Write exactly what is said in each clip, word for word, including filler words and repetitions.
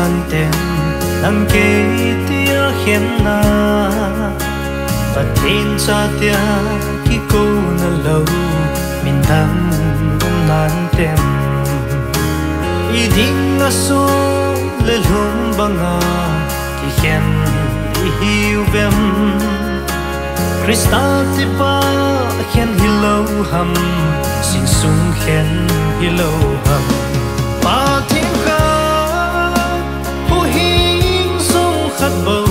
nan tem nang ke tia khen na và thiên cha tia ki cô na lâu min đam nan tem i ding na so le lum banga ki khen i hiu vem Krista ti pa khen hi lâu ham sin sung khen hi lâu ham pa thiên kha hu hin sung khát bầu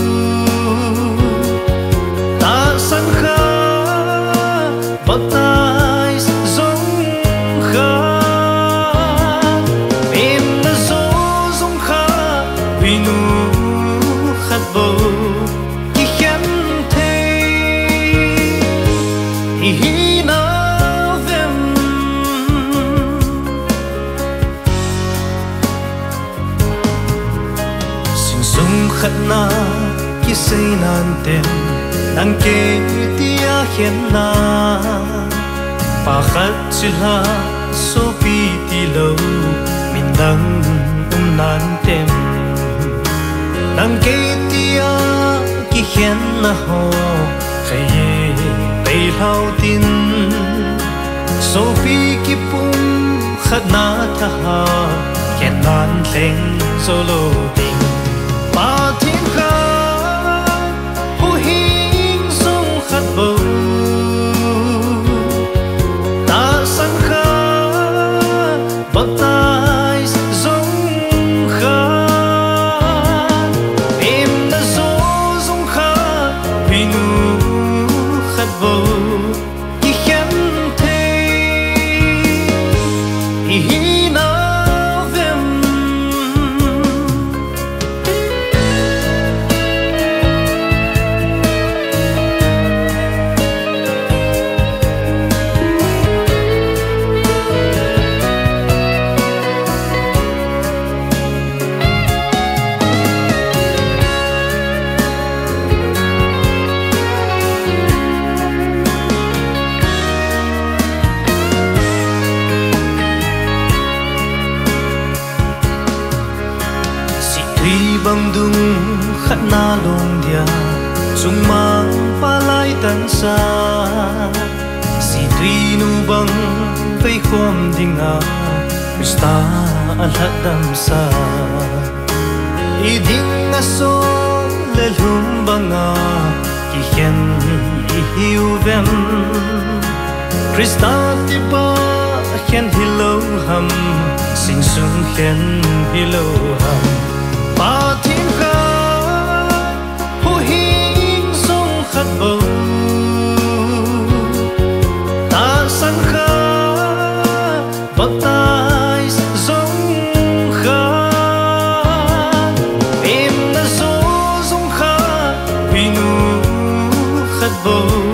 ta sang kha bát tai giống kha em na zo giống kha vì nu khát bầu ki khen thế hi na vem sing sung khát na ki say nan tem nang ke tia khen na pa khat chila so pi ti lo min dang um nan tem nang ke tia ki khen na ho khaye pe lau tin so pi ki pum khat na tha ha khen nan thleng solo ting pa thiên kha hu hin sung khát bầu ta sang kha bát tai giống kha em đã zo giống kha vì nu khát bầu ki khen thế hi na vem bang dung khát na long dia sung mang pa lai tan sa si tri nu bang vei khom dinga Krista al hadam sa i ding na so le lum banga ki khen i hiu vem Krista ti pa khen hi lo ham sing sung khen hi lo ham pa thiên kha hu hin sung khát bầu ta sang kha bát tai giống kha em đã zo giống kha vì nu khát bầu